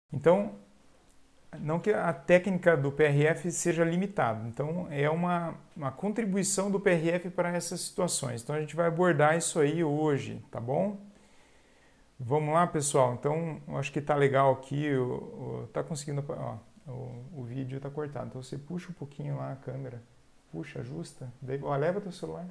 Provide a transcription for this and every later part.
Então, não que a técnica do PRF seja limitada, então é uma contribuição do PRF para essas situações. Então a gente vai abordar isso aí hoje, tá bom? Vamos lá, pessoal. Então, eu acho que tá legal aqui, tá conseguindo, ó, o vídeo tá cortado. Então você puxa um pouquinho lá a câmera, puxa, ajusta, daí, ó, leva teu celular.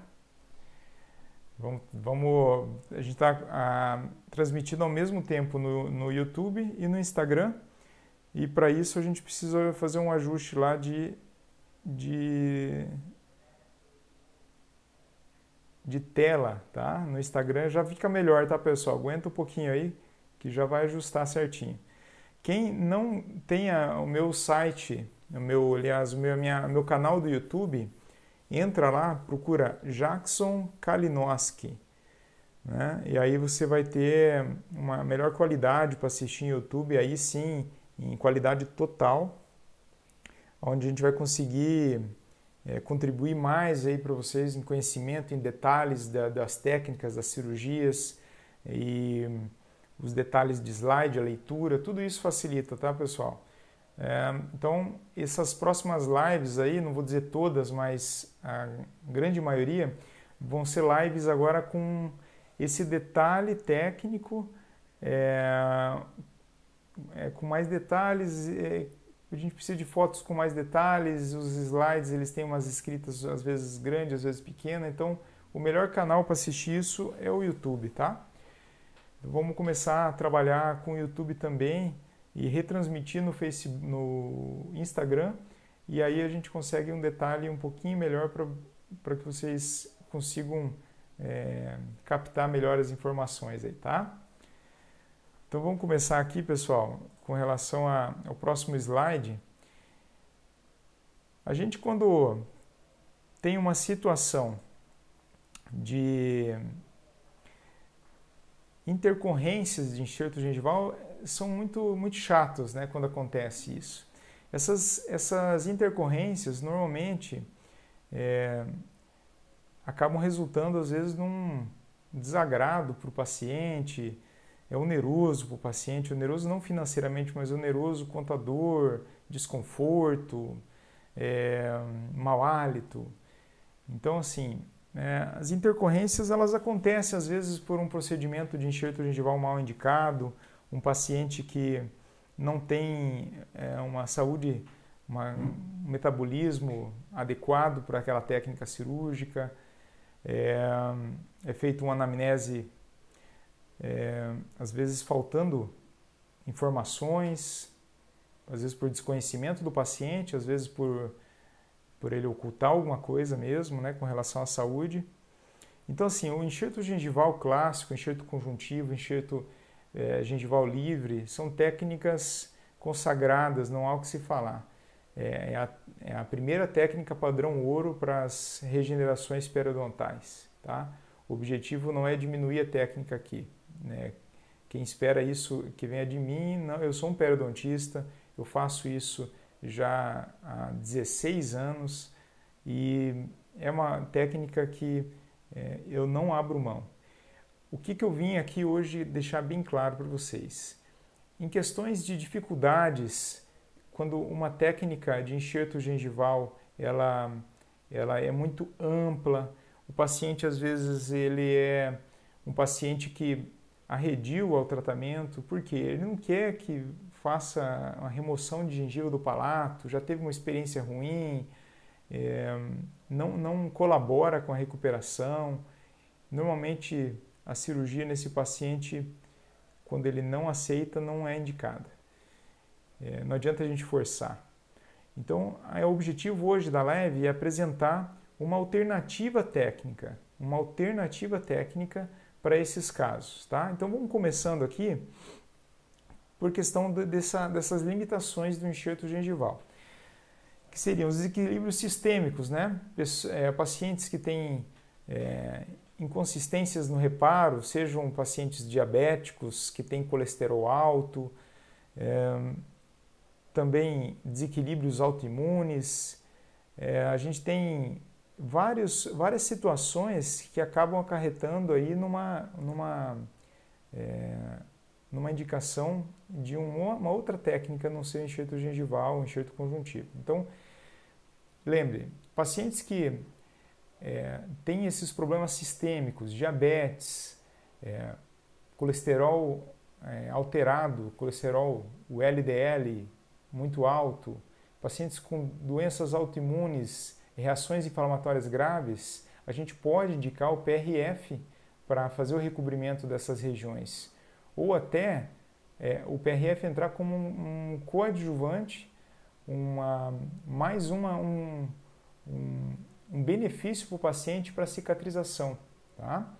A gente está transmitindo ao mesmo tempo no YouTube e no Instagram. E para isso a gente precisa fazer um ajuste lá de, de tela, tá? No Instagram já fica melhor, tá, pessoal? Aguenta um pouquinho aí que já vai ajustar certinho. Quem não tem o meu site, meu canal do YouTube, entra lá, procura Jackson Kalinowski, né? E aí você vai ter uma melhor qualidade para assistir em YouTube, aí sim, em qualidade total, onde a gente vai conseguir contribuir mais aí para vocês em conhecimento, em detalhes das técnicas, das cirurgias e os detalhes de slide, a leitura, tudo isso facilita, tá, pessoal? Então, essas próximas lives aí, não vou dizer todas, mas a grande maioria, vão ser lives agora com esse detalhe técnico, com mais detalhes. A gente precisa de fotos com mais detalhes, os slides eles têm umas escritas às vezes grandes, às vezes pequenas, então o melhor canal para assistir isso é o YouTube, tá? Vamos começar a trabalhar com o YouTube também e retransmitir no Facebook, no Instagram, e aí a gente consegue um detalhe um pouquinho melhor para que vocês consigam captar melhor as informações aí, tá? Então vamos começar aqui, pessoal, com relação ao próximo slide. A gente, quando tem uma situação de intercorrências de enxerto gengival, são muito chatos, né, quando acontece isso. Essas intercorrências normalmente acabam resultando às vezes num desagrado para o paciente, é oneroso para o paciente, oneroso não financeiramente, mas oneroso quanto a dor, desconforto, mau hálito. Então, assim, as intercorrências elas acontecem às vezes por um procedimento de enxerto gengival mal indicado, um paciente que não tem uma saúde, um metabolismo adequado para aquela técnica cirúrgica, é feita uma anamnese, às vezes faltando informações, às vezes por desconhecimento do paciente, às vezes por ele ocultar alguma coisa mesmo, né, com relação à saúde. Então, assim, o enxerto gengival clássico, enxerto conjuntivo, enxerto gengival livre, são técnicas consagradas, não há o que se falar. É a primeira técnica padrão ouro para as regenerações periodontais, tá? O objetivo não é diminuir a técnica aqui, né? Quem espera isso que venha de mim, não, eu sou um periodontista, eu faço isso já há 16 anos e é uma técnica que eu não abro mão. O que eu vim aqui hoje deixar bem claro para vocês? Em questões de dificuldades, quando uma técnica de enxerto gengival ela é muito ampla, o paciente às vezes ele é um paciente que arredio ao tratamento, porque ele não quer que faça uma remoção de gengiva do palato, já teve uma experiência ruim, não colabora com a recuperação. Normalmente a cirurgia nesse paciente, quando ele não aceita, não é indicada. Não adianta a gente forçar. Então, o objetivo hoje da live é apresentar uma alternativa técnica para esses casos, tá? Então vamos começando aqui por questão dessas limitações do enxerto gengival, que seriam os desequilíbrios sistêmicos, né? Pacientes que têm inconsistências no reparo, sejam pacientes diabéticos que têm colesterol alto, também desequilíbrios autoimunes. A gente tem várias situações que acabam acarretando aí numa indicação de uma outra técnica, não ser enxerto gengival ou enxerto conjuntivo. Então, lembre, pacientes que têm esses problemas sistêmicos, diabetes, colesterol alterado, colesterol, o LDL muito alto, pacientes com doenças autoimunes, reações inflamatórias graves, a gente pode indicar o PRF para fazer o recobrimento dessas regiões. Ou até o PRF entrar como um coadjuvante, um benefício para o paciente para a cicatrização. Tá?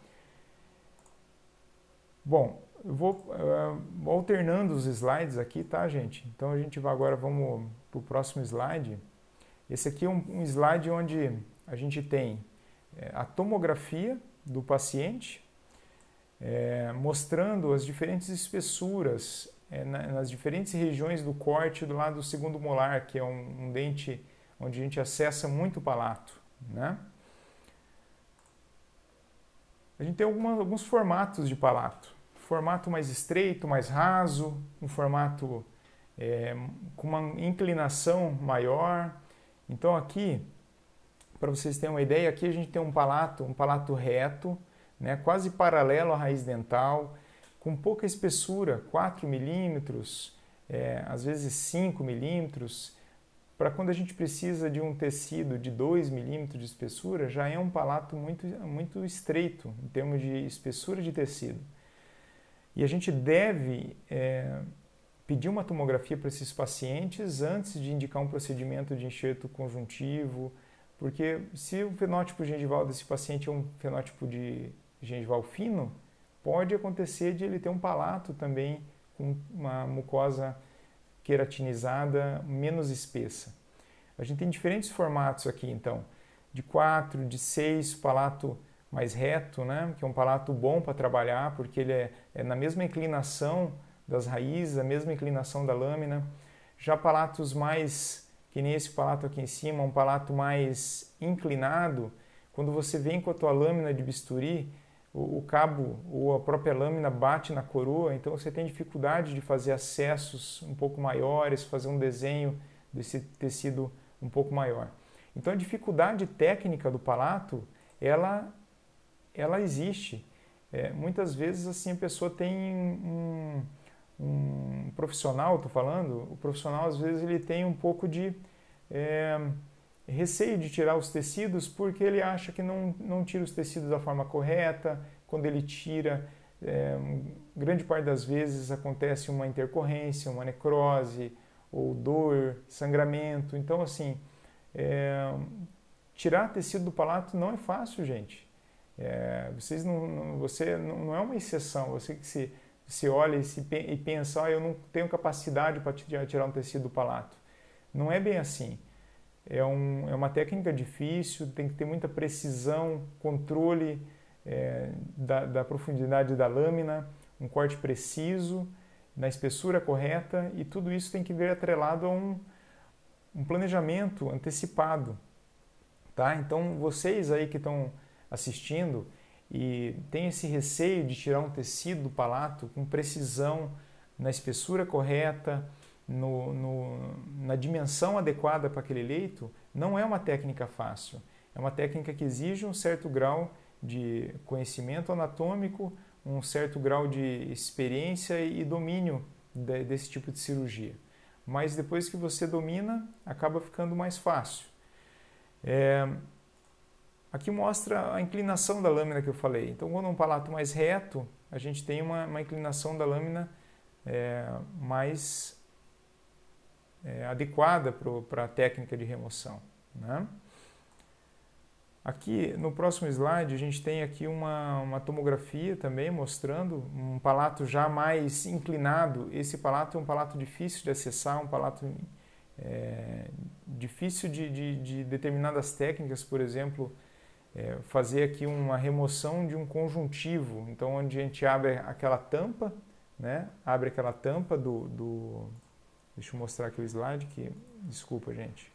Bom, eu vou alternando os slides aqui, tá, gente? Então a gente vai agora, vamos para o próximo slide. Esse aqui é um slide onde a gente tem a tomografia do paciente, mostrando as diferentes espessuras nas diferentes regiões do corte do lado do segundo molar, que é um dente onde a gente acessa muito o palato, né? A gente tem alguns formatos de palato. Formato mais estreito, mais raso, um formato com uma inclinação maior. Então aqui, para vocês terem uma ideia, aqui a gente tem um palato reto, né, quase paralelo à raiz dental, com pouca espessura, 4 milímetros, às vezes 5 milímetros. Para quando a gente precisa de um tecido de 2 milímetros de espessura, já é um palato muito estreito em termos de espessura de tecido. E a gente deve pedir uma tomografia para esses pacientes antes de indicar um procedimento de enxerto conjuntivo, porque se o fenótipo gengival desse paciente é um fenótipo de gengival fino, pode acontecer de ele ter um palato também com uma mucosa queratinizada menos espessa. A gente tem diferentes formatos aqui, então, de 4, de 6, palato mais reto, né, que é um palato bom para trabalhar, porque ele é na mesma inclinação das raízes, a mesma inclinação da lâmina. Já palatos mais, que nem esse palato aqui em cima, um palato mais inclinado, quando você vem com a tua lâmina de bisturi, o cabo ou a própria lâmina bate na coroa, então você tem dificuldade de fazer acessos um pouco maiores, fazer um desenho desse tecido um pouco maior. Então a dificuldade técnica do palato, ela existe. Muitas vezes assim a pessoa tem um profissional, estou falando, o profissional às vezes ele tem um pouco de receio de tirar os tecidos porque ele acha que não tira os tecidos da forma correta. Quando ele tira, grande parte das vezes acontece uma intercorrência, uma necrose, ou dor, sangramento. Então, assim, tirar tecido do palato não é fácil, gente. Você não é uma exceção. Você que se olha e pensa, eu não tenho capacidade para tirar um tecido do palato. Não é bem assim. É uma técnica difícil, tem que ter muita precisão, controle da profundidade da lâmina, um corte preciso, na espessura correta, e tudo isso tem que vir atrelado a um planejamento antecipado. Tá? Então, vocês aí que estão assistindo e têm esse receio de tirar um tecido do palato com precisão, na espessura correta, na dimensão adequada para aquele leito, não é uma técnica fácil. É uma técnica que exige um certo grau de conhecimento anatômico, um certo grau de experiência e domínio desse tipo de cirurgia. Mas depois que você domina, acaba ficando mais fácil. Aqui mostra a inclinação da lâmina que eu falei. Então, quando é um palato mais reto, a gente tem uma inclinação da lâmina mais adequada para a técnica de remoção, né? Aqui no próximo slide a gente tem aqui uma tomografia também mostrando um palato já mais inclinado. Esse palato é um palato difícil de acessar, um palato difícil de determinadas técnicas, por exemplo, fazer aqui uma remoção de um conjuntivo. Então, onde a gente abre aquela tampa, né? Abre aquela tampa Deixa eu mostrar aqui o slide, desculpa, gente.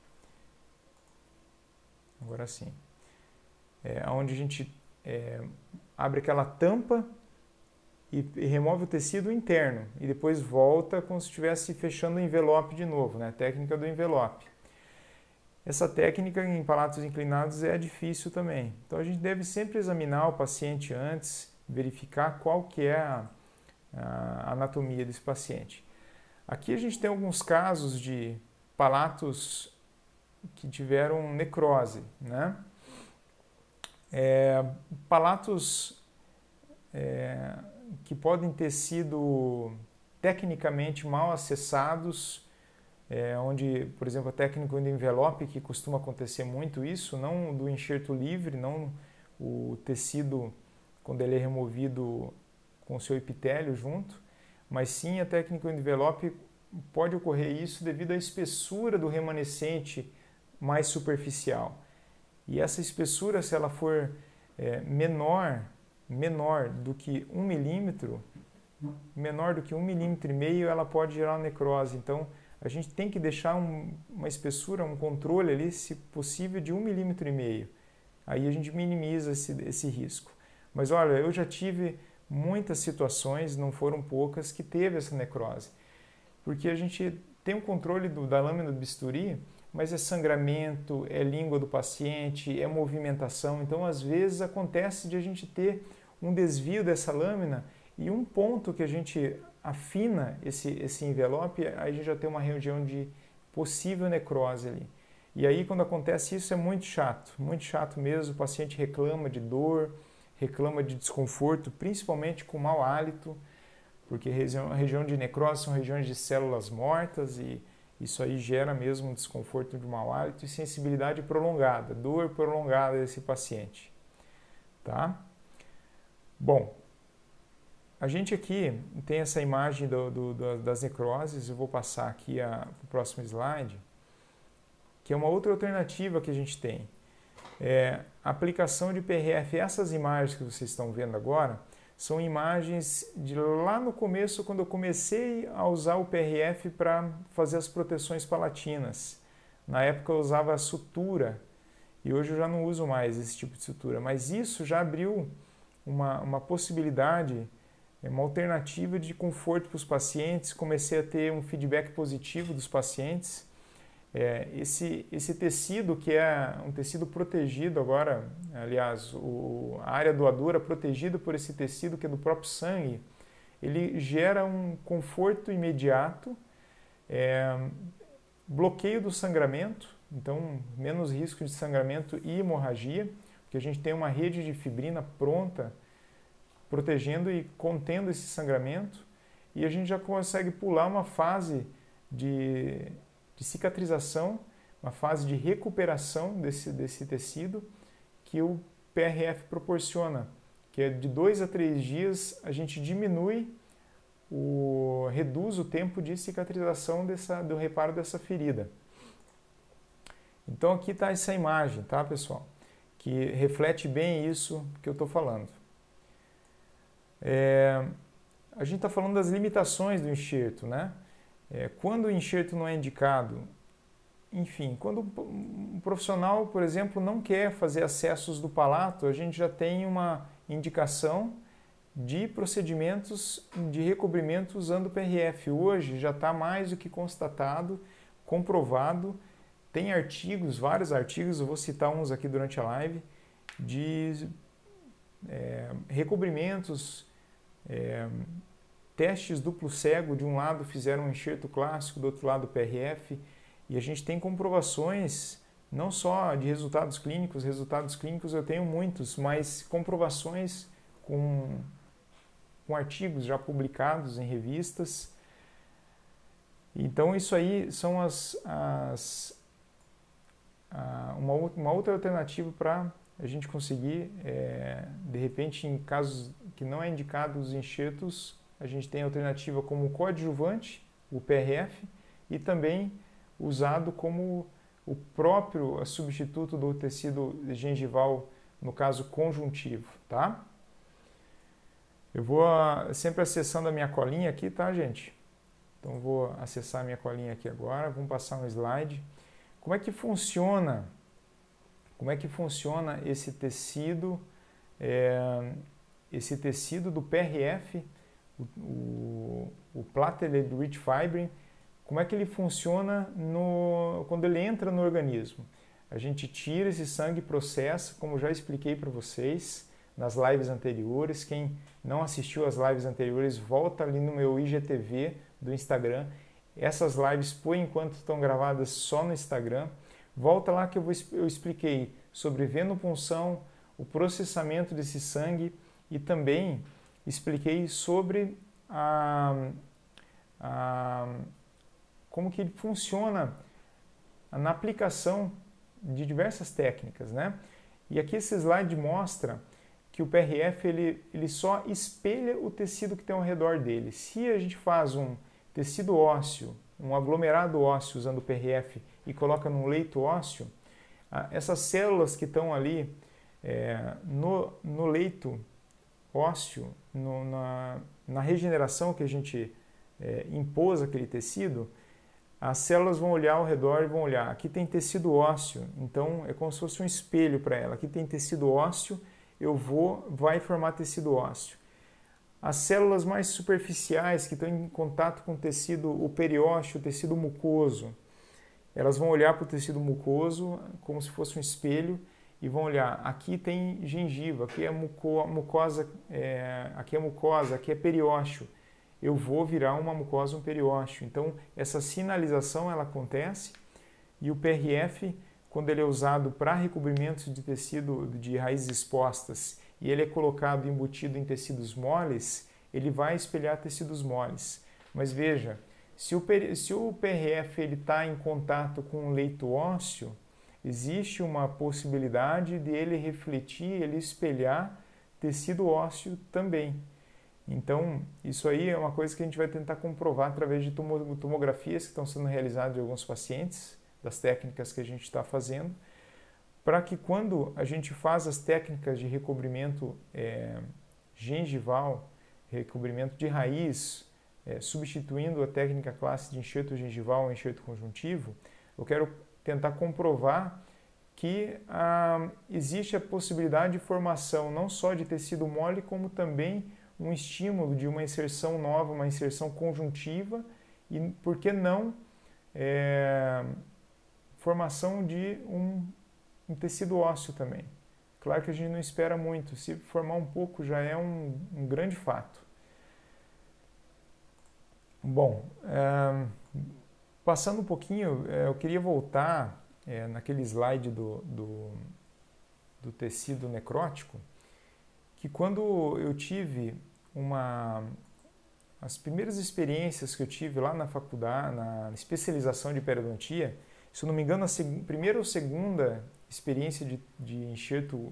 Agora sim. Onde a gente abre aquela tampa e remove o tecido interno e depois volta como se estivesse fechando o envelope de novo, né? A técnica do envelope. Essa técnica em palatos inclinados é difícil também. Então a gente deve sempre examinar o paciente antes, verificar qual que é a anatomia desse paciente. Aqui a gente tem alguns casos de palatos que tiveram necrose, né? Palatos que podem ter sido tecnicamente mal acessados, onde, por exemplo, a técnica do envelope, que costuma acontecer muito isso, não do enxerto livre, não o tecido quando ele é removido com o seu epitélio junto, mas sim a técnica do envelope pode ocorrer isso devido à espessura do remanescente mais superficial. E essa espessura, se ela for menor do que 1 milímetro, menor do que 1,5 milímetro, ela pode gerar uma necrose. Então, a gente tem que deixar uma espessura, um controle ali, se possível, de 1,5 milímetro. Aí a gente minimiza esse risco. Mas olha, eu já tive muitas situações, não foram poucas, que teve essa necrose. Porque a gente tem um controle da lâmina do bisturi, mas é sangramento, é língua do paciente, é movimentação. Então, às vezes, acontece de a gente ter um desvio dessa lâmina e um ponto que a gente afina esse envelope, aí a gente já tem uma região de possível necrose ali. E aí, quando acontece isso, é muito chato mesmo. O paciente reclama de dor, reclama de desconforto, principalmente com mau hálito, porque a região de necrose são regiões de células mortas e isso aí gera mesmo um desconforto de mau hálito e sensibilidade prolongada, dor prolongada desse paciente. Tá? Bom, a gente aqui tem essa imagem das necroses, eu vou passar aqui para o próximo slide, que é uma outra alternativa que a gente tem. A aplicação de PRF. Essas imagens que vocês estão vendo agora são imagens de lá no começo, quando eu comecei a usar o PRF para fazer as proteções palatinas. Na época eu usava a sutura e hoje eu já não uso mais esse tipo de sutura, mas isso já abriu uma possibilidade, uma alternativa de conforto para os pacientes. Comecei a ter um feedback positivo dos pacientes. Esse tecido, que é um tecido protegido agora, aliás, a área doadora protegida por esse tecido que é do próprio sangue, ele gera um conforto imediato, bloqueio do sangramento, então menos risco de sangramento e hemorragia, porque a gente tem uma rede de fibrina pronta, protegendo e contendo esse sangramento, e a gente já consegue pular uma fase de cicatrização, uma fase de recuperação desse tecido que o PRF proporciona, que é de 2 a 3 dias a gente reduz o tempo de cicatrização do reparo dessa ferida. Então aqui está essa imagem, tá, pessoal? Que reflete bem isso que eu estou falando. A gente está falando das limitações do enxerto, né? Quando o enxerto não é indicado, enfim, quando um profissional, por exemplo, não quer fazer acessos do palato, a gente já tem uma indicação de procedimentos de recobrimento usando o PRF. Hoje já está mais do que constatado, comprovado, tem artigos, vários artigos, eu vou citar uns aqui durante a live, de recobrimentos, testes duplo cego, de um lado fizeram um enxerto clássico, do outro lado o PRF, e a gente tem comprovações não só de resultados clínicos eu tenho muitos, mas comprovações com artigos já publicados em revistas. Então isso aí são uma outra alternativa para a gente conseguir, de repente, em casos que não é indicado os enxertos, a gente tem alternativa como coadjuvante, o PRF, e também usado como o próprio substituto do tecido gengival, no caso conjuntivo, tá? Eu vou sempre acessando a minha colinha aqui, tá, gente? Então vou acessar a minha colinha aqui agora, vamos passar um slide. Como é que funciona? Como é que funciona esse tecido do PRF o platelet rich fibrin, como é que ele funciona quando ele entra no organismo. A gente tira esse sangue e processa, como já expliquei para vocês nas lives anteriores. Quem não assistiu às lives anteriores, volta ali no meu IGTV do Instagram. Essas lives, por enquanto, estão gravadas só no Instagram. Volta lá que eu expliquei sobre venopunção, o processamento desse sangue e também expliquei sobre como que ele funciona na aplicação de diversas técnicas, né? E aqui esse slide mostra que o PRF ele só espelha o tecido que tem ao redor dele. Se a gente faz um tecido ósseo, um aglomerado ósseo usando o PRF e coloca num leito ósseo, essas células que estão ali no leito ósseo, na regeneração que a gente impôs aquele tecido, as células vão olhar ao redor e vão olhar. Aqui tem tecido ósseo, então é como se fosse um espelho para ela. Aqui tem tecido ósseo, vai formar tecido ósseo. As células mais superficiais que estão em contato com o tecido, o periósteo, o tecido mucoso, elas vão olhar para o tecido mucoso como se fosse um espelho e vão olhar. Aqui tem gengiva, aqui é mucosa, aqui é periósteo. Eu vou virar uma mucosa, um periósteo. Então, essa sinalização ela acontece e o PRF, quando ele é usado para recobrimentos de tecido de raízes expostas e ele é colocado embutido em tecidos moles, ele vai espelhar tecidos moles. Mas veja, se o PRF está em contato com o leito ósseo, existe uma possibilidade de ele refletir, ele espelhar tecido ósseo também. Então, isso aí é uma coisa que a gente vai tentar comprovar através de tomografias que estão sendo realizadas em alguns pacientes, das técnicas que a gente está fazendo, para que quando a gente faz as técnicas de recobrimento gengival, recobrimento de raiz, substituindo a técnica clássica de enxerto gengival ou enxerto conjuntivo, eu quero tentar comprovar que existe a possibilidade de formação não só de tecido mole, como também um estímulo de uma inserção nova, uma inserção conjuntiva e, por que não, formação de um tecido ósseo também. Claro que a gente não espera muito, se formar um pouco já é um grande fato. Bom, passando um pouquinho, eu queria voltar naquele slide do tecido necrótico, que quando eu tive as primeiras experiências que eu tive lá na faculdade, na especialização de periodontia, se eu não me engano, a primeira ou segunda experiência de enxerto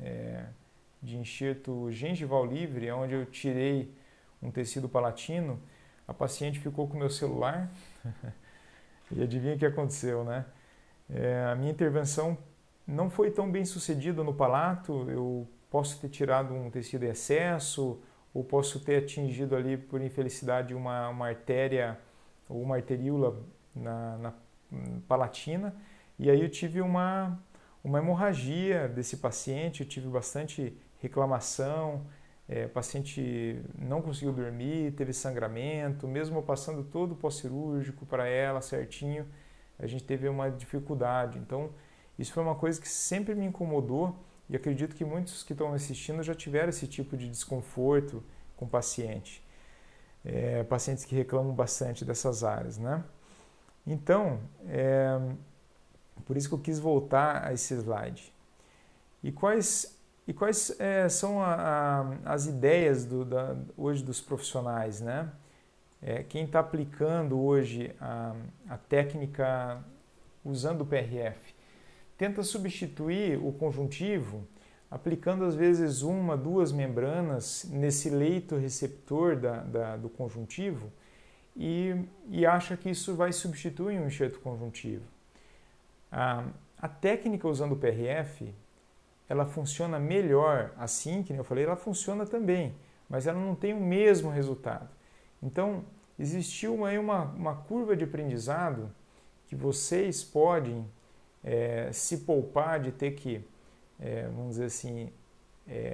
gengival livre, onde eu tirei um tecido palatino, a paciente ficou com o meu celular e adivinha o que aconteceu, né? A minha intervenção não foi tão bem sucedida no palato, eu posso ter tirado um tecido em excesso, ou posso ter atingido ali, por infelicidade, uma artéria ou uma arteríola na palatina, e aí eu tive uma hemorragia desse paciente, eu tive bastante reclamação, o paciente não conseguiu dormir, teve sangramento, mesmo passando todo o pós-cirúrgico para ela certinho, a gente teve uma dificuldade. Então, isso foi uma coisa que sempre me incomodou e acredito que muitos que estão assistindo já tiveram esse tipo de desconforto com o paciente. Pacientes que reclamam bastante dessas áreas, né? Então, por isso que eu quis voltar a esse slide. E quais são as ideias hoje dos profissionais, né? Quem está aplicando hoje a técnica usando o PRF tenta substituir o conjuntivo aplicando às vezes uma, duas membranas nesse leito receptor do conjuntivo e acha que isso vai substituir um enxerto conjuntivo. A técnica usando o PRF, ela funciona melhor assim, que eu falei, ela funciona também, mas ela não tem o mesmo resultado. Então, existiu aí uma curva de aprendizado que vocês podem se poupar de ter que, vamos dizer assim,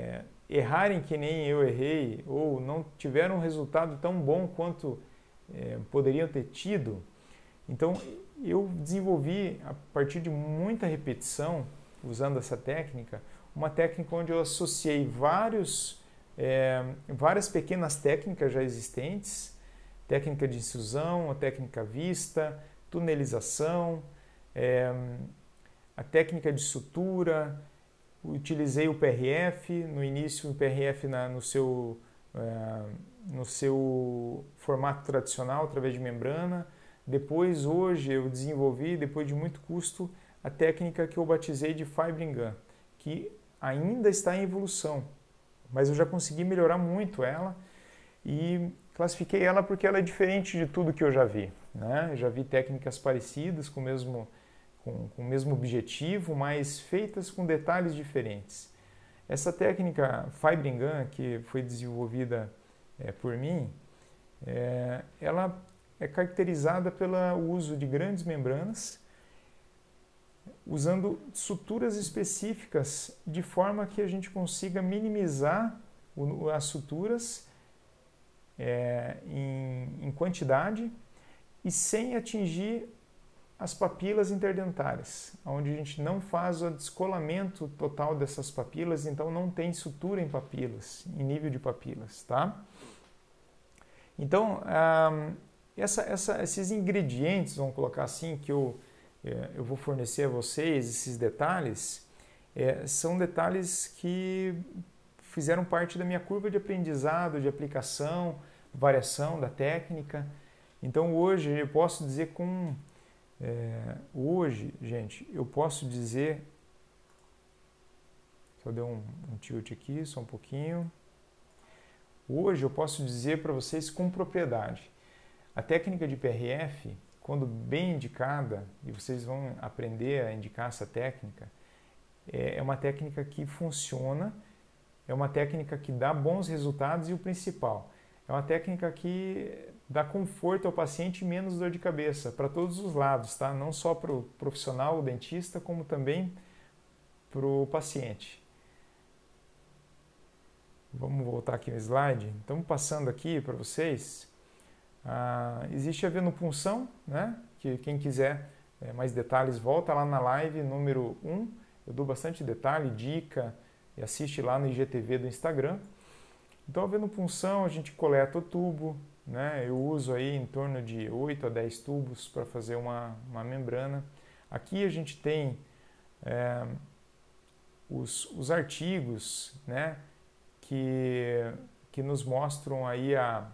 errarem que nem eu errei ou não tiveram um resultado tão bom quanto poderiam ter tido. Então eu desenvolvi, a partir de muita repetição, usando essa técnica, uma técnica onde eu associei várias pequenas técnicas já existentes, técnica de infusão, a técnica vista, tunelização, a técnica de sutura. Utilizei o PRF, no início o PRF no seu formato tradicional, através de membrana. Depois, hoje, eu desenvolvi, depois de muito custo, a técnica que eu batizei de Fibrin Gun, que ainda está em evolução, mas eu já consegui melhorar muito ela e classifiquei ela porque ela é diferente de tudo que eu já vi, né? Eu já vi técnicas parecidas, com o mesmo objetivo, mas feitas com detalhes diferentes. Essa técnica Fibrin Gun, que foi desenvolvida por mim, ela é caracterizada pelo uso de grandes membranas, usando suturas específicas, de forma que a gente consiga minimizar as suturas em quantidade e sem atingir as papilas interdentárias, onde a gente não faz o descolamento total dessas papilas, então não tem sutura em papilas, em nível de papilas, tá? Então, esses ingredientes, vamos colocar assim, que eu vou fornecer a vocês, esses detalhes, são detalhes que fizeram parte da minha curva de aprendizado, de aplicação, variação da técnica. Então, hoje eu posso dizer gente, eu posso dizer, só deu um tilt aqui, só um pouquinho. Hoje eu posso dizer para vocês com propriedade, a técnica de PRF, quando bem indicada, e vocês vão aprender a indicar essa técnica, é uma técnica que funciona, é uma técnica que dá bons resultados e o principal, é uma técnica que dá conforto ao paciente e menos dor de cabeça, para todos os lados, tá? Não só para o profissional, o dentista, como também para o paciente. Vamos voltar aqui no slide. Estamos passando aqui para vocês. Existe a venopunção, né? Que quem quiser mais detalhes, volta lá na live número 1. Eu dou bastante detalhe, dica, e assiste lá no IGTV do Instagram. Então, a venopunção, a gente coleta o tubo, né? Eu uso aí em torno de 8 a 10 tubos para fazer uma membrana. Aqui a gente tem os artigos, né? Que nos mostram aí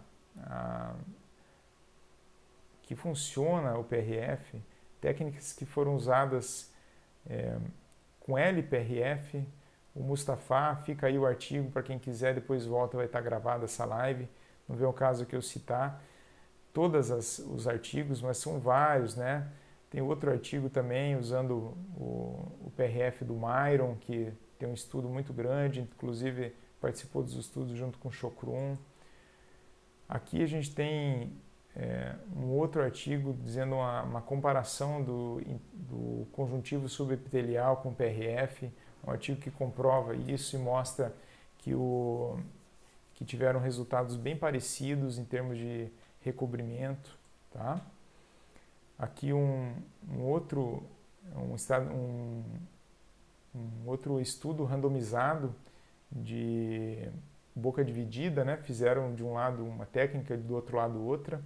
que funciona o PRF, técnicas que foram usadas com LPRF, o Mustafa, fica aí o artigo para quem quiser, depois volta, vai estar gravada essa live, não vem o caso que eu citar todos os artigos, mas são vários, né? Tem outro artigo também usando o PRF do Myron, que tem um estudo muito grande, inclusive participou dos estudos junto com o Chokrum. Aqui a gente tem um outro artigo dizendo uma comparação do conjuntivo subepitelial com o PRF, um artigo que comprova isso e mostra que tiveram resultados bem parecidos em termos de recobrimento, tá? Aqui um outro estudo randomizado de boca dividida, né? Fizeram de um lado uma técnica e do outro lado outra.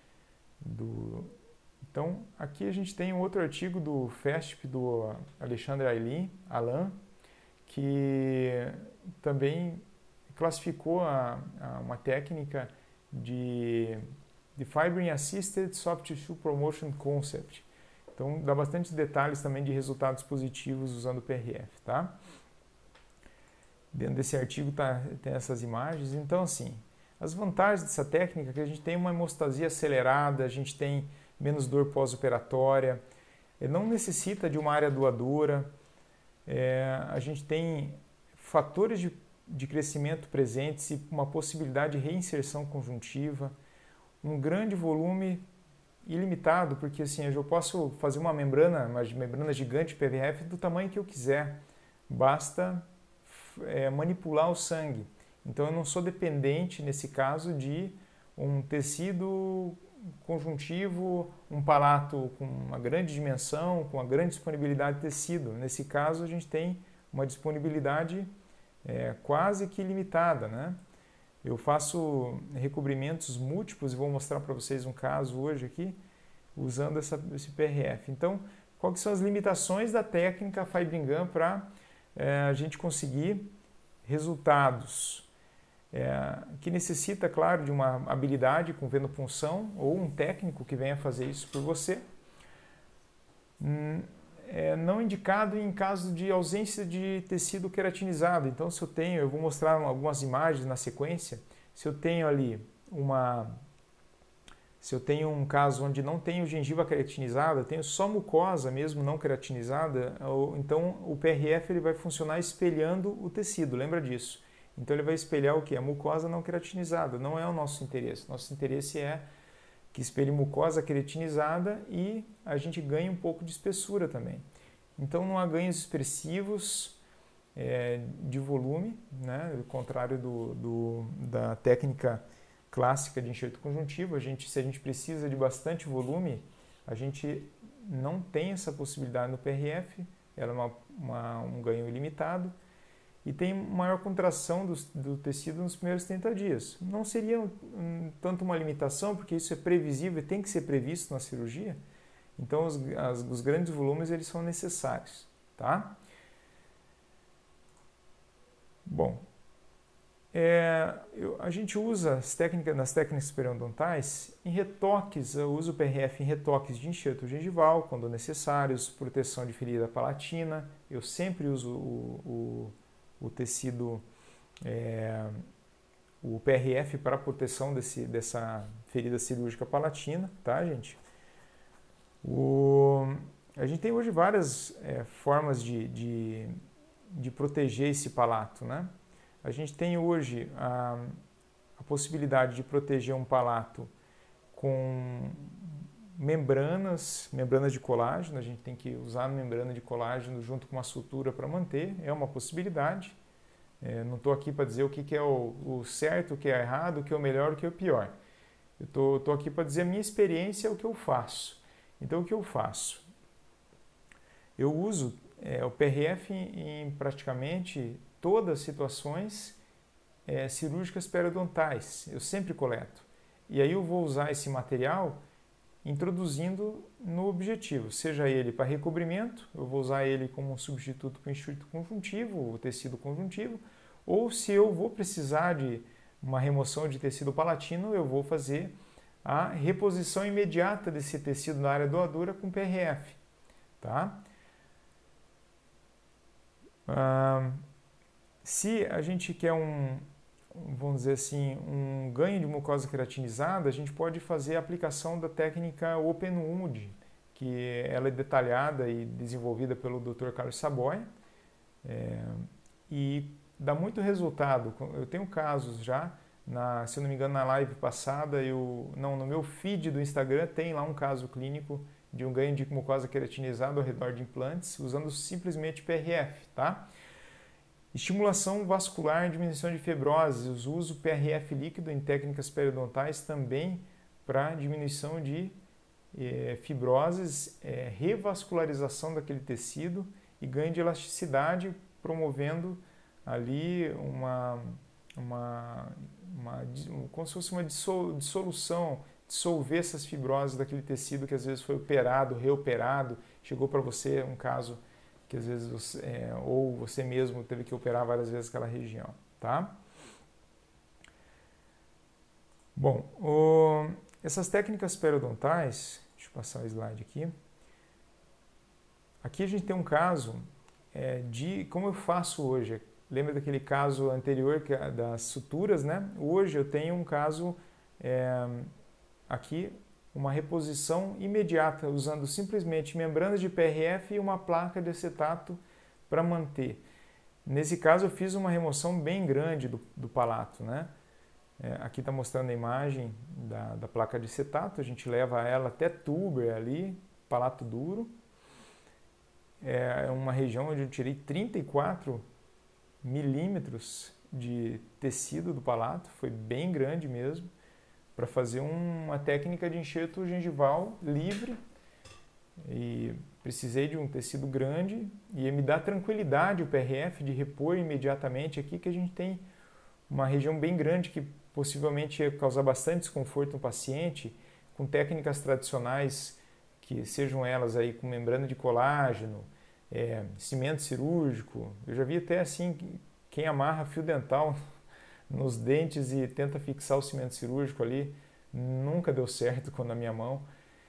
Então, aqui a gente tem um outro artigo do FESP, do Alexandre Alain, que também classificou uma técnica de Fibrin Assisted Soft Tissue Promotion Concept. Então, dá bastante detalhes também de resultados positivos usando o PRF, tá? Dentro desse artigo tem essas imagens. Então, assim, as vantagens dessa técnica é que a gente tem uma hemostasia acelerada, a gente tem menos dor pós-operatória, não necessita de uma área doadora, a gente tem fatores de crescimento presentes e uma possibilidade de reinserção conjuntiva, um grande volume ilimitado, porque assim, eu posso fazer uma membrana gigante PVF do tamanho que eu quiser, basta manipular o sangue. Então eu não sou dependente, nesse caso, de um tecido conjuntivo, um palato com uma grande dimensão, com uma grande disponibilidade de tecido. Nesse caso a gente tem uma disponibilidade quase que ilimitada, né? Eu faço recobrimentos múltiplos e vou mostrar para vocês um caso hoje aqui, usando esse PRF. Então, quais são as limitações da técnica Fibrin Gun para a gente conseguir resultados? Que necessita, claro, de uma habilidade com venopunção ou um técnico que venha fazer isso por você. Não indicado em caso de ausência de tecido queratinizado. Então, se eu vou mostrar algumas imagens na sequência, se eu tenho ali um caso onde não tenho gengiva queratinizada, tenho só mucosa mesmo não queratinizada, então o PRF ele vai funcionar espelhando o tecido, lembra disso? Então ele vai espelhar o que? A mucosa não queratinizada, não é o nosso interesse. Nosso interesse é que espelhe mucosa queratinizada e a gente ganhe um pouco de espessura também. Então não há ganhos expressivos de volume, né? Ao contrário da técnica clássica de enxerto conjuntivo. Se a gente precisa de bastante volume, a gente não tem essa possibilidade no PRF, ela é um ganho ilimitado. E tem maior contração do tecido nos primeiros 30 dias. Não seria tanto uma limitação, porque isso é previsível e tem que ser previsto na cirurgia. Então, os grandes volumes eles são necessários, tá? Bom, a gente usa nas técnicas periodontais em retoques. Eu uso o PRF em retoques de enxerto gengival, quando necessários, proteção de ferida palatina. Eu sempre uso o tecido, o PRF para proteção dessa ferida cirúrgica palatina, tá, gente? A gente tem hoje várias formas de proteger esse palato, né? A gente tem hoje a possibilidade de proteger um palato com membranas de colágeno. A gente tem que usar a membrana de colágeno junto com uma sutura para manter, é uma possibilidade. Não estou aqui para dizer o que é o certo, o que é errado, o que é o melhor, o que é o pior. Eu estou aqui para dizer a minha experiência, o que eu faço. Então, o que eu faço? Eu uso o PRF em praticamente todas as situações cirúrgicas periodontais. Eu sempre coleto. E aí eu vou usar esse material introduzindo no objetivo, seja ele para recobrimento, eu vou usar ele como um substituto para o enxerto conjuntivo, o tecido conjuntivo, ou se eu vou precisar de uma remoção de tecido palatino, eu vou fazer a reposição imediata desse tecido na área doadora com PRF, tá? Se a gente quer vamos dizer assim, um ganho de mucosa queratinizada, a gente pode fazer a aplicação da técnica Open Wound, que ela é detalhada e desenvolvida pelo Dr. Carlos Saboia, e dá muito resultado. Eu tenho casos já, se eu não me engano, na live passada, no meu feed do Instagram tem lá um caso clínico de um ganho de mucosa queratinizada ao redor de implantes, usando simplesmente PRF, tá? Estimulação vascular, diminuição de fibroses, uso PRF líquido em técnicas periodontais também para diminuição de fibroses, revascularização daquele tecido e ganho de elasticidade, promovendo ali como se fosse uma dissolução, dissolver essas fibroses daquele tecido que às vezes foi operado, reoperado, chegou para você um caso que às vezes ou você mesmo teve que operar várias vezes aquela região, tá? Bom, essas técnicas periodontais, deixa eu passar o slide aqui. Aqui a gente tem um caso de como eu faço hoje. Lembra daquele caso anterior das suturas, né? Hoje eu tenho um caso aqui, uma reposição imediata, usando simplesmente membranas de PRF e uma placa de acetato para manter. Nesse caso eu fiz uma remoção bem grande do palato, né? Aqui está mostrando a imagem da placa de acetato, a gente leva ela até tuber ali, palato duro. É uma região onde eu tirei 34 milímetros de tecido do palato, foi bem grande mesmo, para fazer uma técnica de enxerto gengival livre. E precisei de um tecido grande e me dá tranquilidade o PRF de repor imediatamente aqui, que a gente tem uma região bem grande que possivelmente ia causar bastante desconforto no paciente, com técnicas tradicionais, que sejam elas aí com membrana de colágeno, cimento cirúrgico. Eu já vi até assim, quem amarra fio dental nos dentes e tenta fixar o cimento cirúrgico ali, nunca deu certo com a minha mão.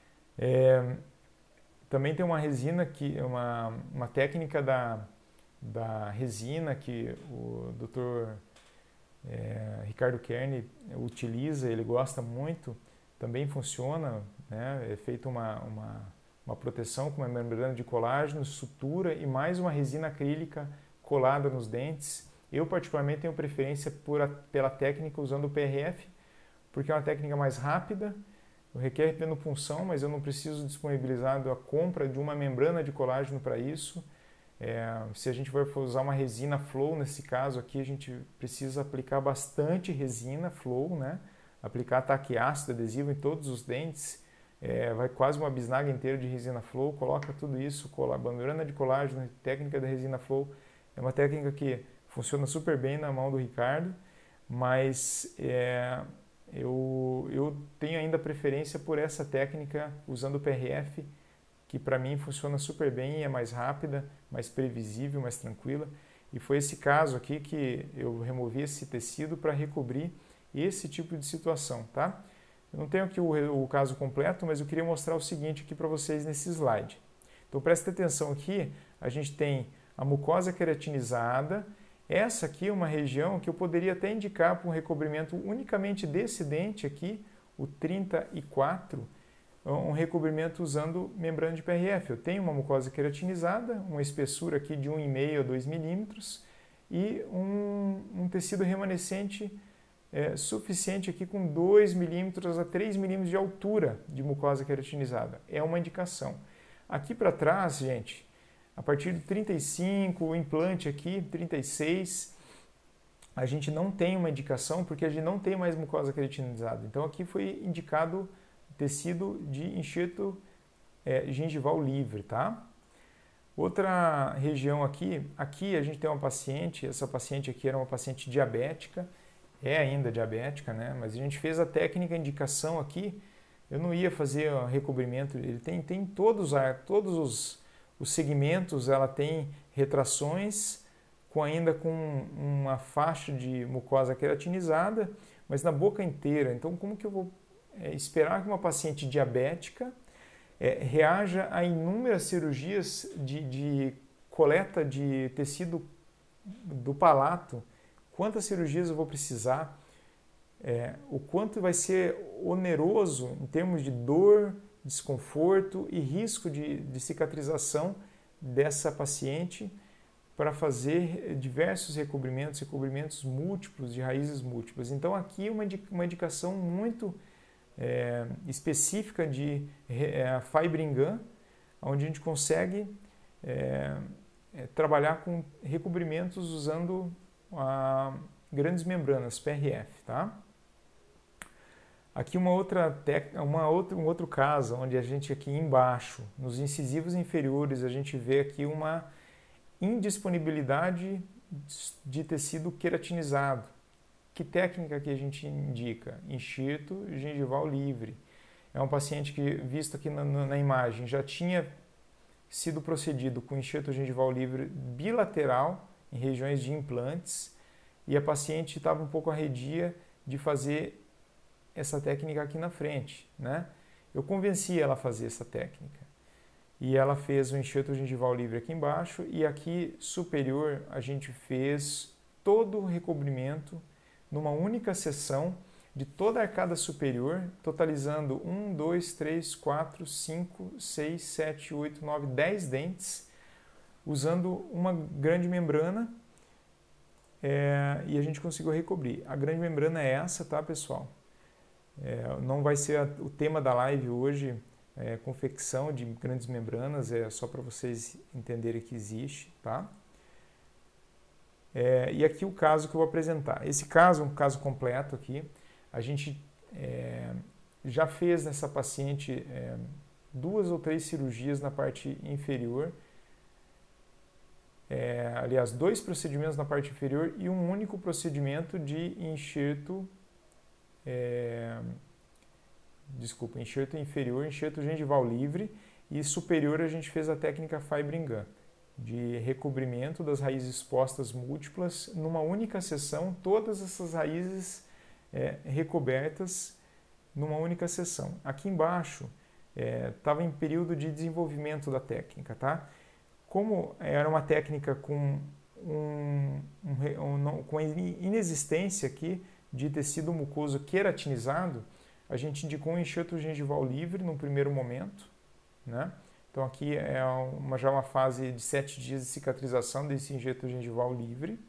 Também tem uma resina, uma técnica da resina que o Dr. Ricardo Kern utiliza, ele gosta muito, também funciona, né? É feita uma proteção com uma membrana de colágeno, sutura e mais uma resina acrílica colada nos dentes. Eu particularmente tenho preferência pela técnica usando o PRF, porque é uma técnica mais rápida, requer venopunção, mas eu não preciso disponibilizar a compra de uma membrana de colágeno para isso. Se a gente for usar uma resina flow, nesse caso aqui, a gente precisa aplicar bastante resina flow, né? Aplicar ataque ácido adesivo em todos os dentes, vai quase uma bisnaga inteira de resina flow, coloca tudo isso, membrana de colágeno, técnica da resina flow, é uma técnica que funciona super bem na mão do Ricardo, mas eu tenho ainda preferência por essa técnica usando o PRF, que para mim funciona super bem e é mais rápida, mais previsível, mais tranquila. E foi esse caso aqui que eu removi esse tecido para recobrir esse tipo de situação, tá? Eu não tenho aqui o caso completo, mas eu queria mostrar o seguinte aqui para vocês nesse slide. Então presta atenção aqui, a gente tem a mucosa queratinizada. Essa aqui é uma região que eu poderia até indicar para um recobrimento unicamente desse dente aqui, o 34, um recobrimento usando membrana de PRF. Eu tenho uma mucosa queratinizada, uma espessura aqui de 1,5 a 2 milímetros e um tecido remanescente suficiente aqui com 2 milímetros a 3 milímetros de altura de mucosa queratinizada. É uma indicação. Aqui para trás, gente, a partir de 35, o implante aqui, 36, a gente não tem uma indicação porque a gente não tem mais mucosa queratinizada. Então aqui foi indicado tecido de enxerto gengival livre, tá? Outra região aqui a gente tem uma paciente, essa paciente aqui era uma paciente diabética, é ainda diabética, né? Mas a gente fez a técnica indicação aqui, eu não ia fazer o recobrimento, ele tem todos os segmentos, ela tem retrações, ainda com uma faixa de mucosa queratinizada, mas na boca inteira. Então como que eu vou esperar que uma paciente diabética reaja a inúmeras cirurgias de coleta de tecido do palato? Quantas cirurgias eu vou precisar? O quanto vai ser oneroso em termos de dor, desconforto e risco de cicatrização dessa paciente para fazer diversos recobrimentos múltiplos, de raízes múltiplas. Então aqui uma indicação muito específica de Fibringham, onde a gente consegue trabalhar com recobrimentos usando grandes membranas, PRF, tá? Aqui um outro caso, onde a gente aqui embaixo, nos incisivos inferiores, a gente vê aqui uma indisponibilidade de tecido queratinizado. Que técnica que a gente indica? Enxerto gengival livre. É um paciente que, visto aqui na imagem, já tinha sido procedido com enxerto gengival livre bilateral em regiões de implantes e a paciente estava um pouco arredia de fazer essa técnica aqui na frente, né? Eu convenci ela a fazer essa técnica e ela fez o enxerto gengival livre aqui embaixo e aqui superior a gente fez todo o recobrimento numa única sessão de toda a arcada superior, totalizando 1, 2, 3, 4, 5, 6, 7, 8, 9, 10 dentes, usando uma grande membrana e a gente conseguiu recobrir. A grande membrana é essa, tá, pessoal? Não vai ser o tema da live hoje, confecção de grandes membranas, é só para vocês entenderem que existe, tá? E aqui o caso que eu vou apresentar. Esse caso é um caso completo aqui. A gente já fez nessa paciente 2 ou 3 cirurgias na parte inferior. Aliás, 2 procedimentos na parte inferior e um único procedimento de enxerto, enxerto inferior, enxerto gengival livre, e superior a gente fez a técnica Fibrin-Gunn, de recobrimento das raízes expostas múltiplas numa única sessão, todas essas raízes recobertas numa única sessão. Aqui embaixo estava em período de desenvolvimento da técnica, tá? Como era uma técnica com com inexistência aqui de tecido mucoso queratinizado, a gente indicou um enxerto gengival livre no primeiro momento, né? Então aqui é já uma fase de 7 dias de cicatrização desse enxerto gengival livre.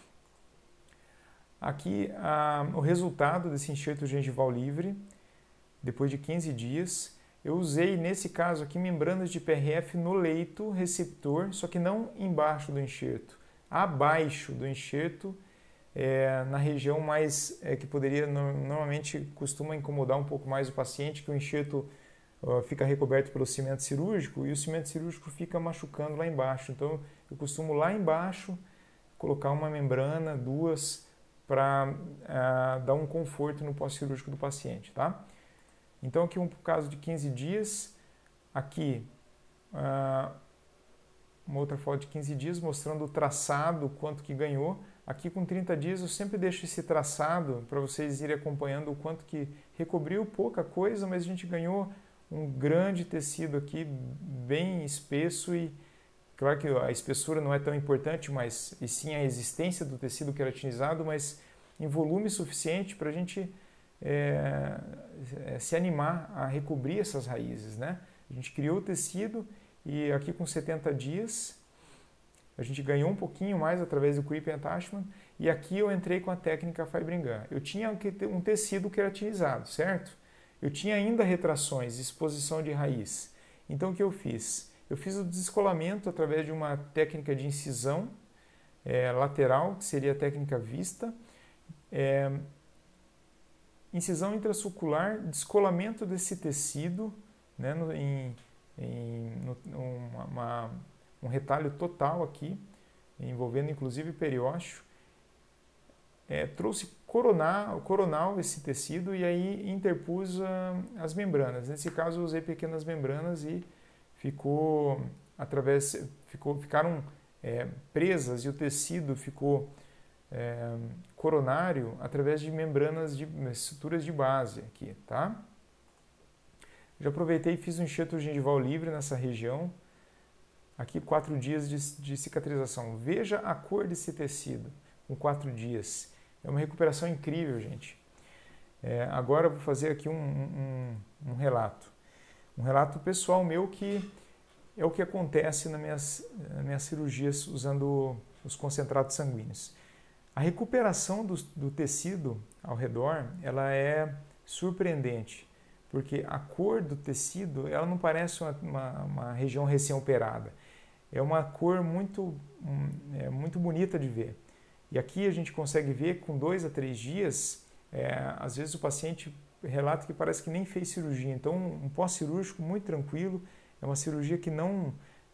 Aqui o resultado desse enxerto gengival livre, depois de 15 dias, eu usei nesse caso aqui membranas de PRF no leito receptor, só que não embaixo do enxerto, abaixo do enxerto, na região mais que poderia normalmente costuma incomodar um pouco mais o paciente, que o enxerto fica recoberto pelo cimento cirúrgico e o cimento cirúrgico fica machucando lá embaixo. Então eu costumo lá embaixo colocar uma membrana, 2, para dar um conforto no pós-cirúrgico do paciente, tá? Então aqui um caso de 15 dias, aqui uma outra foto de 15 dias mostrando o traçado, quanto que ganhou. Aqui com 30 dias eu sempre deixo esse traçado para vocês irem acompanhando o quanto que recobriu, pouca coisa, mas a gente ganhou um grande tecido aqui, bem espesso, e claro que a espessura não é tão importante, mas e sim a resistência do tecido queratinizado, mas em volume suficiente para a gente se animar a recobrir essas raízes, né? A gente criou o tecido e aqui com 70 dias a gente ganhou um pouquinho mais através do Creeping Attachment, e aqui eu entrei com a técnica Fibrin-Gunn. Eu tinha um tecido queratinizado, certo? Eu tinha ainda retrações, exposição de raiz. Então o que eu fiz? Eu fiz o descolamento através de uma técnica de incisão lateral, que seria a técnica vista, incisão intrasulcular, descolamento desse tecido, né, um retalho total aqui, envolvendo inclusive periósteo. Trouxe coronal esse tecido e aí interpus as membranas. Nesse caso eu usei pequenas membranas e ficaram presas, e o tecido ficou coronário através de membranas de estruturas de base aqui, tá? Já aproveitei e fiz um enxerto gengival livre nessa região. Aqui 4 dias de cicatrização. Veja a cor desse tecido com 4 dias. É uma recuperação incrível, gente. Agora eu vou fazer aqui um relato. Um relato pessoal meu, que é o que acontece nas minhas cirurgias usando os concentrados sanguíneos. A recuperação do tecido ao redor, ela é surpreendente, porque a cor do tecido, ela não parece uma região recém-operada. É uma cor muito bonita de ver. E aqui a gente consegue ver com 2 a 3 dias, às vezes o paciente relata que parece que nem fez cirurgia. Então, um pós-cirúrgico muito tranquilo, é uma cirurgia que não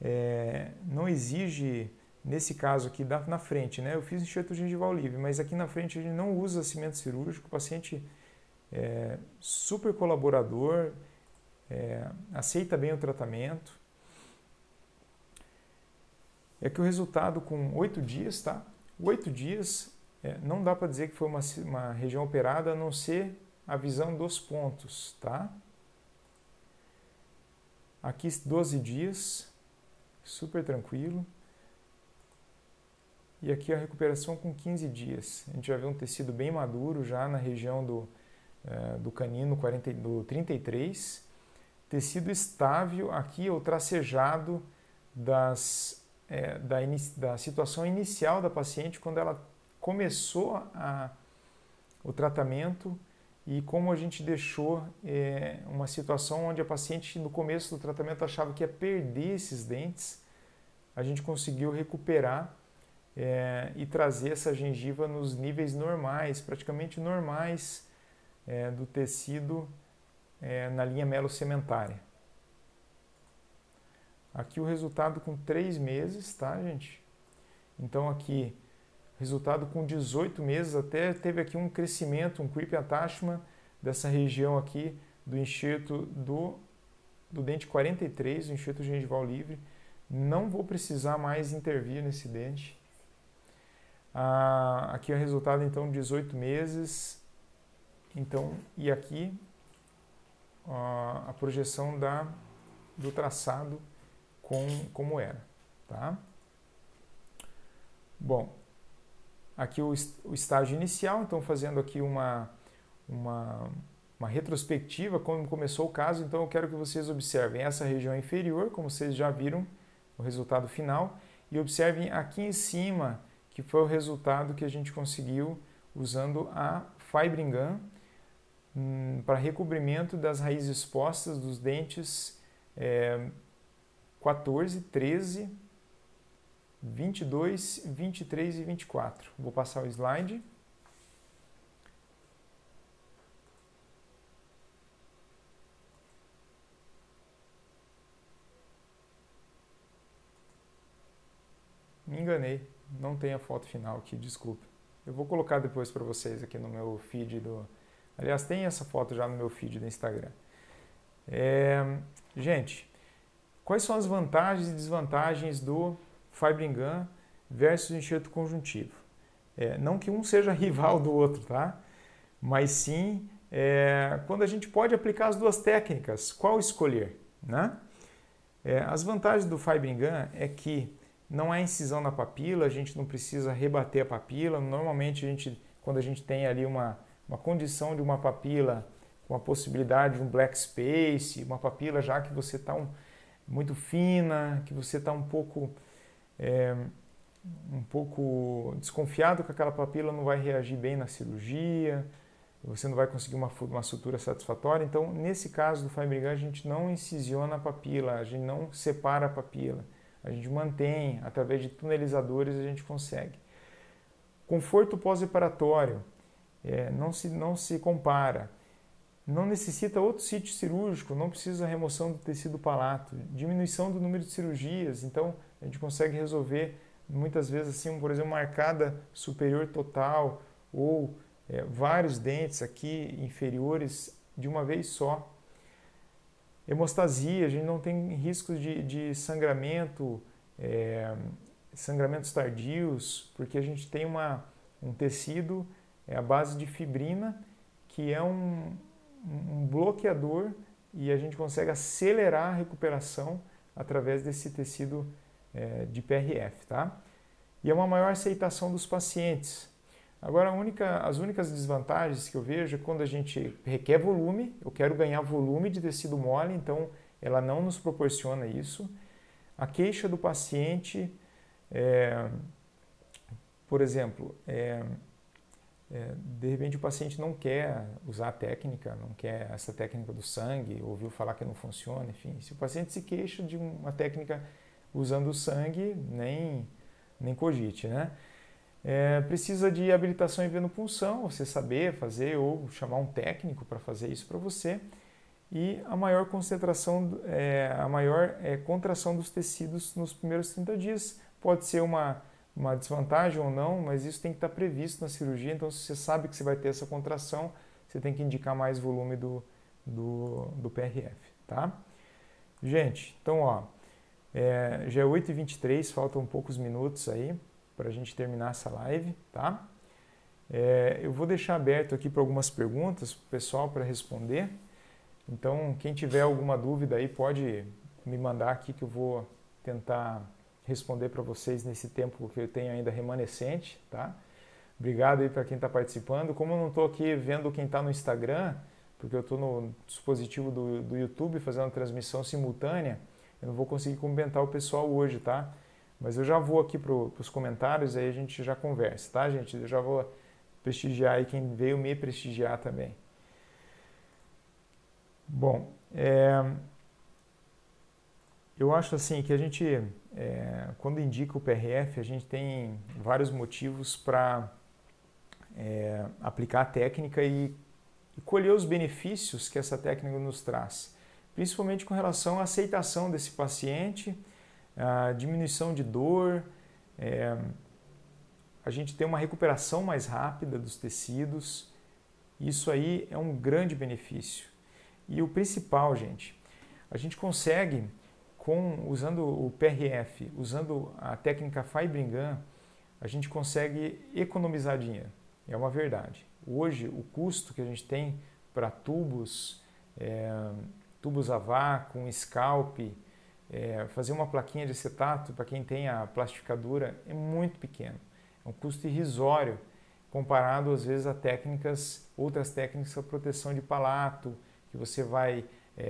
exige, nesse caso aqui na frente, né? Eu fiz enxerto gengival livre, mas aqui na frente a gente não usa cimento cirúrgico, o paciente é super colaborador, aceita bem o tratamento. É que o resultado com 8 dias, tá? 8 dias, não dá para dizer que foi uma região operada, a não ser a visão dos pontos, tá? Aqui 12 dias, super tranquilo. E aqui a recuperação com 15 dias. A gente já vê um tecido bem maduro já na região do canino do 33. Tecido estável, aqui o tracejado da situação inicial da paciente, quando ela começou o tratamento, e como a gente deixou uma situação onde a paciente no começo do tratamento achava que ia perder esses dentes, a gente conseguiu recuperar e trazer essa gengiva nos níveis normais, praticamente normais do tecido na linha melocementária. Aqui o resultado com 3 meses, tá, gente? Então aqui, resultado com 18 meses, até teve aqui um crescimento, um creep attachment dessa região aqui do enxerto do dente 43, o enxerto gengival livre. Não vou precisar mais intervir nesse dente. Aqui é o resultado, então, 18 meses. Então, e aqui a projeção do traçado como era, tá? Bom, aqui o estágio inicial, então fazendo aqui uma retrospectiva, como começou o caso. Então eu quero que vocês observem essa região inferior, como vocês já viram o resultado final, e observem aqui em cima, que foi o resultado que a gente conseguiu usando a Fibrin Gun para recobrimento das raízes expostas dos dentes 14, 13, 22, 23 e 24. Vou passar o slide. Me enganei, não tem a foto final aqui, desculpa. Eu vou colocar depois para vocês aqui no meu feed do... Aliás, tem essa foto já no meu feed do Instagram. Gente, quais são as vantagens e desvantagens do Fibrin Gun versus enxerto conjuntivo? Não que um seja rival do outro, tá? Mas sim, quando a gente pode aplicar as duas técnicas, qual escolher, né? As vantagens do Fibrin Gun é que não há incisão na papila, a gente não precisa rebater a papila. Normalmente, quando a gente tem ali uma condição de uma papila com a possibilidade de um black space, uma papila já que você está muito fina, que você está um pouco desconfiado que aquela papila não vai reagir bem na cirurgia, você não vai conseguir uma sutura satisfatória. Então, nesse caso do Fibrin Gun, a gente não incisiona a papila, a gente não separa a papila. A gente mantém, através de tunelizadores a gente consegue. Conforto pós-operatório, não se compara. Não necessita outro sítio cirúrgico, não precisa remoção do tecido palato. Diminuição do número de cirurgias, então a gente consegue resolver muitas vezes assim, por exemplo, uma arcada superior total ou vários dentes aqui inferiores de uma vez só. Hemostasia, a gente não tem riscos de sangramento, sangramentos tardios, porque a gente tem um tecido à base de fibrina, que é um bloqueador, e a gente consegue acelerar a recuperação através desse tecido de PRF, tá? E é uma maior aceitação dos pacientes. Agora, as únicas desvantagens que eu vejo é quando a gente requer volume, eu quero ganhar volume de tecido mole, então ela não nos proporciona isso. A queixa do paciente, por exemplo, de repente o paciente não quer usar a técnica, não quer essa técnica do sangue, ouviu falar que não funciona, enfim. Se o paciente se queixa de uma técnica usando o sangue, nem cogite, né? Precisa de habilitação em venopunção, você saber fazer ou chamar um técnico para fazer isso para você. E a maior concentração, contração dos tecidos nos primeiros 30 dias. Pode ser uma desvantagem ou não, mas isso tem que estar previsto na cirurgia. Então, se você sabe que você vai ter essa contração, você tem que indicar mais volume do PRF, tá? Gente, então, ó, já é 8h23, faltam poucos minutos aí para a gente terminar essa live, tá? Eu vou deixar aberto aqui para algumas perguntas para o pessoal para responder. Então, quem tiver alguma dúvida aí pode me mandar aqui que eu vou tentar responder para vocês nesse tempo que eu tenho ainda remanescente, tá? Obrigado aí para quem está participando. Como eu não estou aqui vendo quem está no Instagram, porque eu estou no dispositivo do YouTube fazendo a transmissão simultânea, eu não vou conseguir cumprimentar o pessoal hoje, tá? Mas eu já vou aqui para os comentários, aí a gente já conversa, tá, gente? Eu já vou prestigiar aí quem veio me prestigiar também. Eu acho assim que a gente, quando indica o PRF, a gente tem vários motivos para aplicar a técnica e colher os benefícios que essa técnica nos traz, principalmente com relação à aceitação desse paciente, a diminuição de dor, a gente tem uma recuperação mais rápida dos tecidos. Isso aí é um grande benefício. E o principal, gente, a gente consegue, usando o PRF, usando a técnica Fibringham, a gente consegue economizar dinheiro. É uma verdade. Hoje, o custo que a gente tem para tubos a vácuo, scalp, fazer uma plaquinha de acetato para quem tem a plastificadura é muito pequeno. É um custo irrisório comparado às vezes a outras técnicas para proteção de palato, que você vai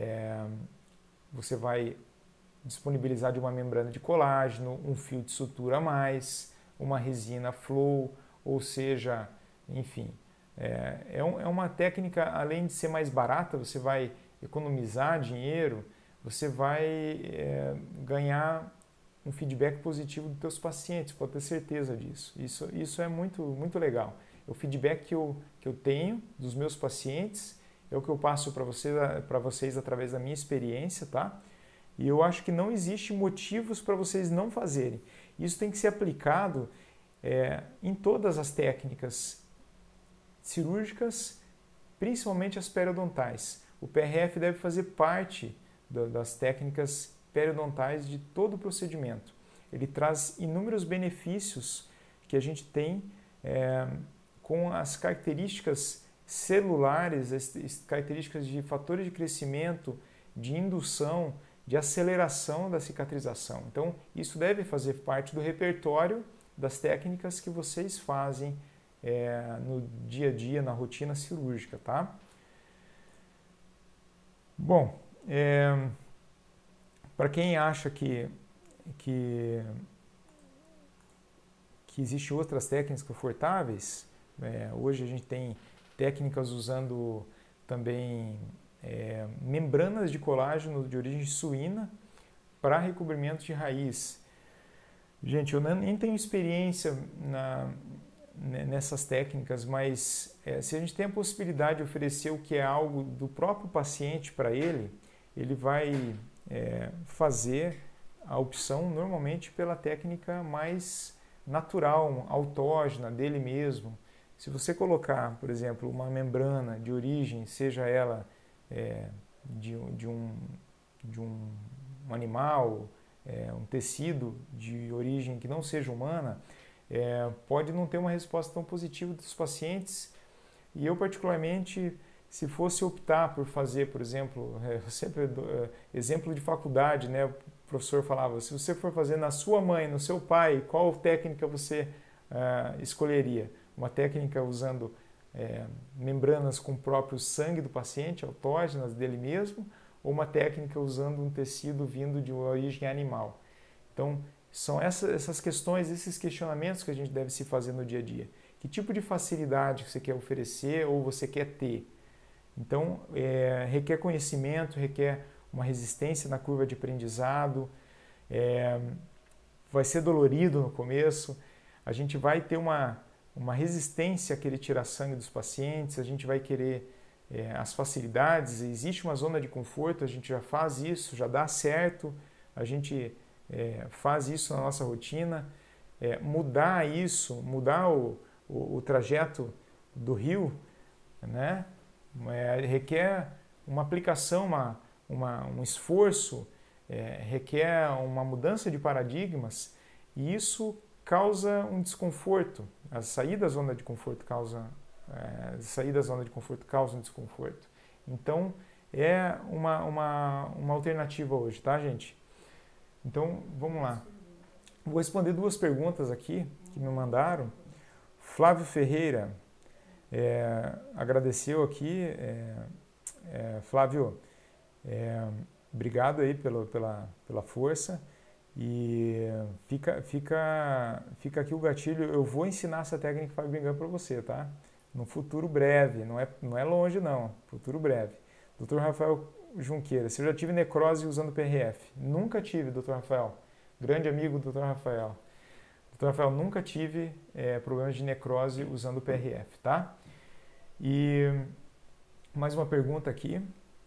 disponibilizar de uma membrana de colágeno, um fio de sutura a mais, uma resina flow, ou seja, enfim, é uma técnica, além de ser mais barata, você vai economizar dinheiro, você vai ganhar um feedback positivo dos teus pacientes, pode ter certeza disso. Isso é muito, muito legal. O feedback que eu tenho dos meus pacientes é o que eu passo para vocês através da minha experiência, tá? E eu acho que não existe motivos para vocês não fazerem. Isso tem que ser aplicado em todas as técnicas cirúrgicas, principalmente as periodontais. O PRF deve fazer parte das técnicas periodontais de todo o procedimento. Ele traz inúmeros benefícios que a gente tem com as características celulares, as características de fatores de crescimento, de indução, de aceleração da cicatrização. Então, isso deve fazer parte do repertório das técnicas que vocês fazem no dia a dia, na rotina cirúrgica, tá? Bom, para quem acha que existem outras técnicas confortáveis, hoje a gente tem técnicas usando também membranas de colágeno de origem suína para recobrimento de raiz. Gente, eu nem tenho experiência nessas técnicas, mas se a gente tem a possibilidade de oferecer o que é algo do próprio paciente para ele vai fazer a opção normalmente pela técnica mais natural, autógena dele mesmo. Se você colocar, por exemplo, uma membrana de origem, seja ela de um animal, um tecido de origem que não seja humana, pode não ter uma resposta tão positiva dos pacientes. E eu, particularmente, se fosse optar por fazer, por exemplo, sempre exemplo de faculdade, né? O professor falava, se você for fazer na sua mãe, no seu pai, qual técnica você escolheria? Uma técnica usando membranas com o próprio sangue do paciente, autógenas dele mesmo, ou uma técnica usando um tecido vindo de origem animal. Então, são essas questões, esses questionamentos que a gente deve se fazer no dia a dia. Que tipo de facilidade você quer oferecer ou você quer ter? Então, requer conhecimento, requer uma resistência na curva de aprendizado, vai ser dolorido no começo, a gente vai ter uma resistência a querer tirar sangue dos pacientes, a gente vai querer as facilidades, existe uma zona de conforto, a gente já faz isso, já dá certo, a gente faz isso na nossa rotina. Mudar isso, mudar o trajeto do rio, né? Requer uma aplicação, um esforço, requer uma mudança de paradigmas e isso causa um desconforto. A sair da zona de conforto causa um desconforto. Então, é uma alternativa hoje, tá, gente? Então, vamos lá. Vou responder duas perguntas aqui que me mandaram. Flávio Ferreira agradeceu aqui. Flávio, obrigado aí pela força. E fica aqui o gatilho. Eu vou ensinar essa técnica Fibringham para você, tá? No futuro breve, não é longe não, futuro breve. Dr. Rafael Junqueira, se eu já tive necrose usando PRF. Nunca tive, Dr. Rafael. Grande amigo do Dr. Rafael. Dr. Rafael, nunca tive problemas de necrose usando PRF, tá? E mais uma pergunta aqui.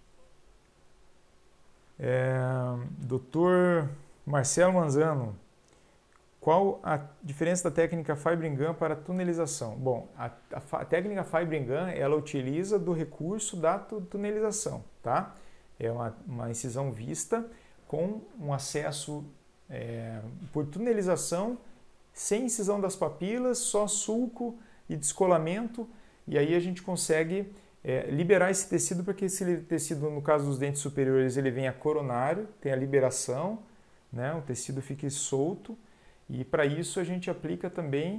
Dr. Marcelo Manzano, qual a diferença da técnica Fibrin-Gun para tunelização? Bom, a técnica Fibrin-Gun, ela utiliza do recurso da tunelização, tá? É uma incisão vista com um acesso por tunelização, sem incisão das papilas, só sulco e descolamento, e aí a gente consegue liberar esse tecido, porque esse tecido, no caso dos dentes superiores, ele vem a coronário, tem a liberação, né? O tecido fica solto, e para isso a gente aplica também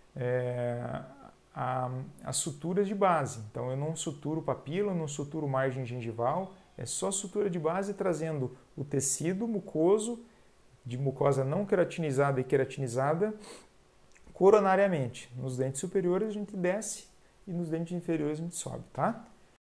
as suturas de base. Então eu não suturo papila, não suturo margem gengival, é só sutura de base trazendo o tecido mucoso, de mucosa não queratinizada e queratinizada, coronariamente. Nos dentes superiores a gente desce e nos dentes inferiores a gente sobe, tá?